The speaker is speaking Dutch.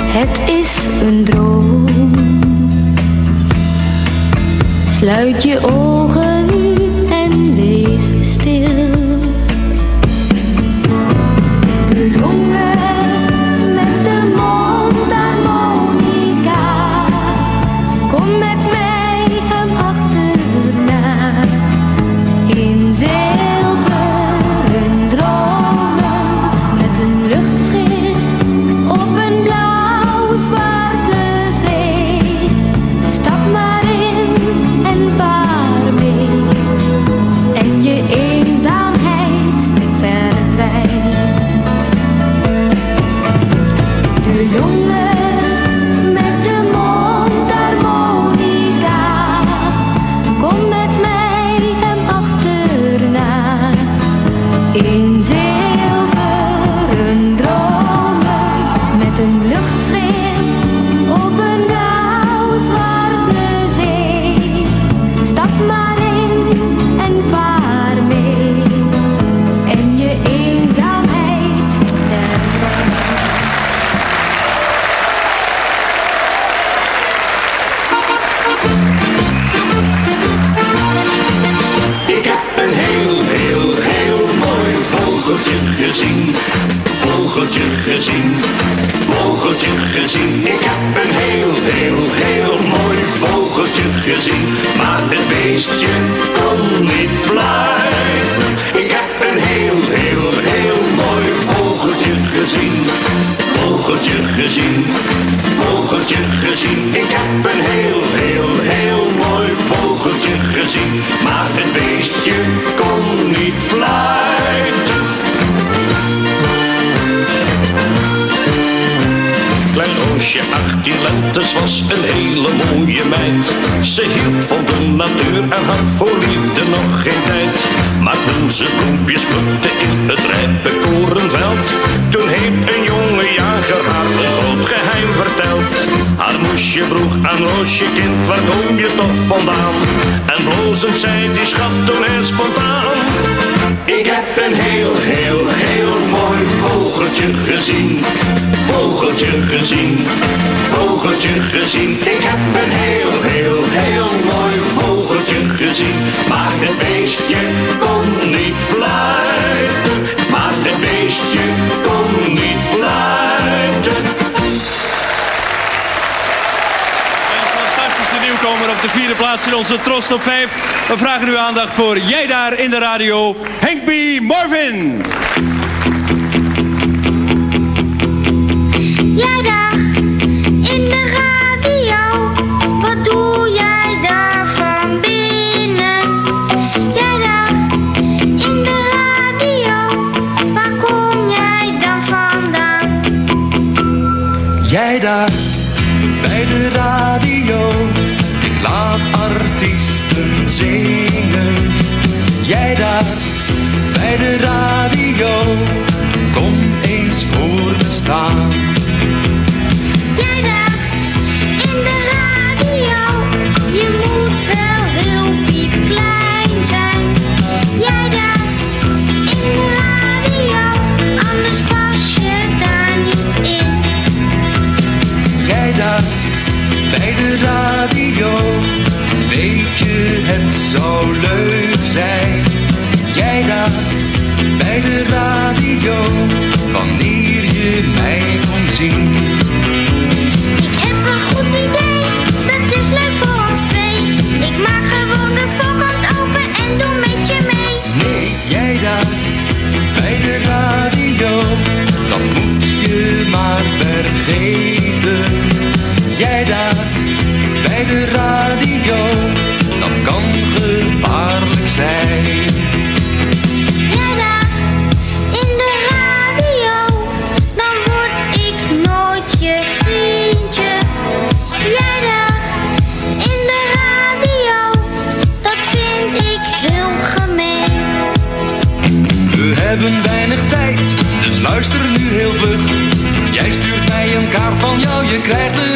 Het is een droom. Sluit je ogen en wees stil. De jongen met de mondharmonica, kom met mij hem achterna. In zilveren dromen met een luchtschip op een blauw-zwarte zee. Stap maar in en vaar mee en je eenzaamheid verdwijnt. De jongen met de mondharmonica, kom met mij hem achterna. In zilveren dromen met een luchtschip op een blauw-zwarte zee. Stap maar in en vaar mee en je eenzaamheid verdwijnt. Ik heb een heel mooi vogeltje gezien. Vogeltje gezien, vogeltje gezien. Ik heb een heel mooi vogeltje gezien. Maar het beestje kon niet fluiten. Ik heb een heel mooi vogeltje gezien. Vogeltje gezien, vogeltje gezien. Ik heb een heel mooi vogeltje gezien. Maar het beestje kon niet fluiten. Klein Roosje, 18 lentes, was een hele mooie meid. Ze hield van de natuur en had voor liefde nog geen tijd. Maar toen ze bloempjes plukte in het rijpe korenveld, toen heeft een jonge jager haar een groot geheim verteld. Haar moesje vroeg aan Roosje, kind, waar kom je toch vandaan? En blozend zei die schat toen heel spontaan: ik heb een heel mooi vogeltje gezien. Vogeltje gezien, vogeltje gezien. Ik heb een heel mooi vogeltje gezien. Maar het beestje kon niet fluiten. Maar het beestje kon niet fluiten. Een fantastische nieuwkomer op de 4e plaats in onze Tros Top 5. We vragen uw aandacht voor Jij daar in de radio, Henk B. Marvin. Jij daar in de radio, wat doe jij daar van binnen? Jij daar in de radio, waar kom jij dan vandaan? Jij daar bij de radio, ik laat artiesten zingen. Jij daar bij de radio, kom eens voor me staan. Jij daar in de radio, je moet wel heel diep klein zijn. Jij daar in de radio, anders pas je daar niet in. Jij daar bij de radio, weet je het zou leuk zijn. Jij daar bij de radio, wanneer je mij kon zien. Ik heb een goed idee, dat is leuk voor ons twee. Ik maak gewoon de voorkant open en doe met je mee. Nee, jij daar bij de radio, dat moet je maar vergeten. Jij daar bij de radio, dat kan gevaarlijk zijn. Jij daar in de radio, dan word ik nooit je vriendje. Jij daar in de radio, dat vind ik heel gemeen. We hebben weinig tijd, dus luister nu heel vlug. Jij stuurt mij een kaart van jou, je krijgt